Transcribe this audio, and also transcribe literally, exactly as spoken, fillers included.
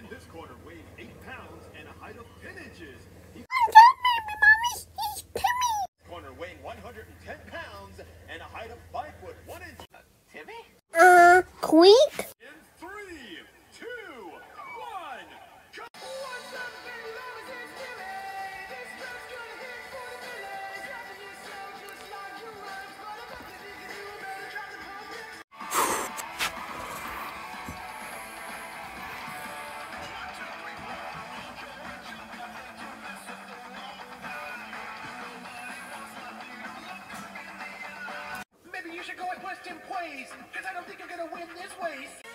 This corner weighed eight pounds and a height of ten inches. He corner weighing one hundred ten pounds and a height of five foot one inch. Uh, Timmy? Uh, Queek? In three, two, one, go! What's up, baby? It's Timmy. This stuff's gonna hit for the millions. Dropping you slow just like you run. But I bet that you can do better. Drop the pump. Maybe you should go and twist him ways, because I don't think you're gonna win this way.